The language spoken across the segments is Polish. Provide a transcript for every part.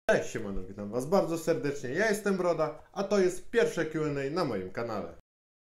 Cześć, siemano, witam was bardzo serdecznie, ja jestem Broda, a to jest pierwsze Q&A na moim kanale.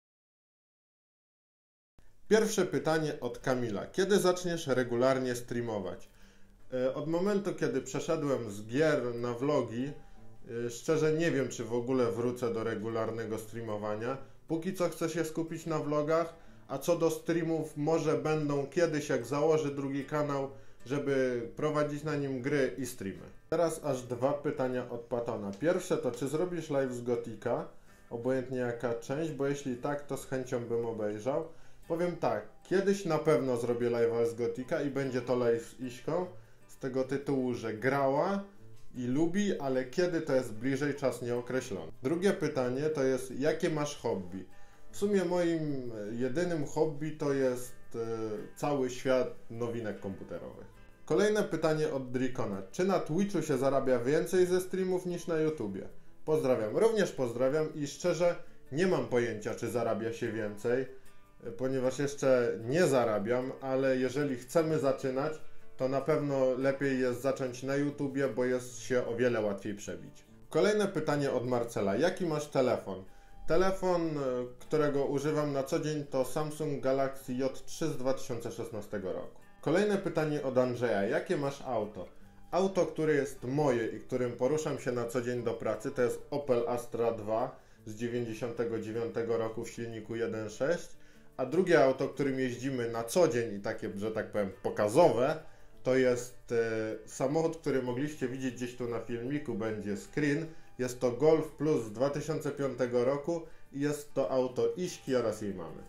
Pierwsze pytanie od Kamila. Kiedy zaczniesz regularnie streamować? Od momentu, kiedy przeszedłem z gier na vlogi, szczerze nie wiem, czy w ogóle wrócę do regularnego streamowania. Póki co chcę się skupić na vlogach, a co do streamów, może będą kiedyś, jak założę drugi kanał, żeby prowadzić na nim gry i streamy. Teraz aż dwa pytania od Patona. Pierwsze to, czy zrobisz live z Gotika? Obojętnie jaka część, bo jeśli tak, to z chęcią bym obejrzał. Powiem tak, kiedyś na pewno zrobię live'a z Gotika i będzie to live z Iśką, z tego tytułu, że grała i lubi, ale kiedy to jest bliżej, czas nieokreślony. Drugie pytanie to jest, jakie masz hobby? W sumie moim jedynym hobby to jest cały świat nowinek komputerowych. Kolejne pytanie od Drikona. Czy na Twitchu się zarabia więcej ze streamów niż na YouTubie? Pozdrawiam. Również pozdrawiam i szczerze nie mam pojęcia, czy zarabia się więcej, ponieważ jeszcze nie zarabiam, ale jeżeli chcemy zaczynać, to na pewno lepiej jest zacząć na YouTubie, bo jest się o wiele łatwiej przebić. Kolejne pytanie od Marcela. Jaki masz telefon? Telefon, którego używam na co dzień, to Samsung Galaxy J3 z 2016 roku. Kolejne pytanie od Andrzeja. Jakie masz auto? Auto, które jest moje i którym poruszam się na co dzień do pracy, to jest Opel Astra 2 z 1999 roku w silniku 1.6, a drugie auto, którym jeździmy na co dzień i takie, że tak powiem, pokazowe, to jest samochód, który mogliście widzieć gdzieś tu na filmiku, będzie screen. Jest to Golf Plus z 2005 roku i jest to auto Iśki oraz jej mamy.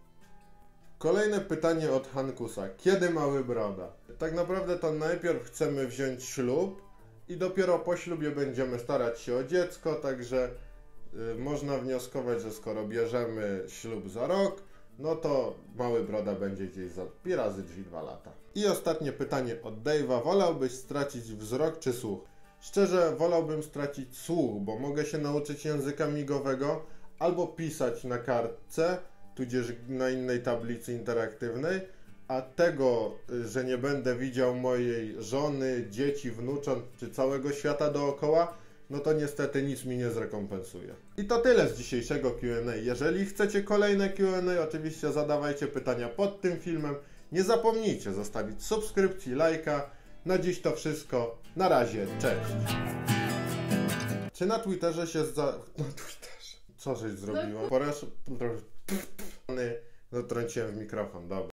Kolejne pytanie od Hankusa. Kiedy mały Broda? Tak naprawdę to najpierw chcemy wziąć ślub i dopiero po ślubie będziemy starać się o dziecko, także można wnioskować, że skoro bierzemy ślub za rok, no to mały Broda będzie gdzieś za pi razy drzwi 2 lata. I ostatnie pytanie od Dave'a. Wolałbyś stracić wzrok czy słuch? Szczerze wolałbym stracić słuch, bo mogę się nauczyć języka migowego albo pisać na kartce, tudzież na innej tablicy interaktywnej, a tego, że nie będę widział mojej żony, dzieci, wnucząt czy całego świata dookoła, no to niestety nic mi nie zrekompensuje. I to tyle z dzisiejszego Q&A. Jeżeli chcecie kolejne Q&A, oczywiście zadawajcie pytania pod tym filmem. Nie zapomnijcie zostawić subskrypcji, lajka. Na dziś to wszystko. Na razie, cześć. Czy na Twitterze się Na Twitterze. Co żeś zrobiła? No trąciłem w mikrofon, dobra.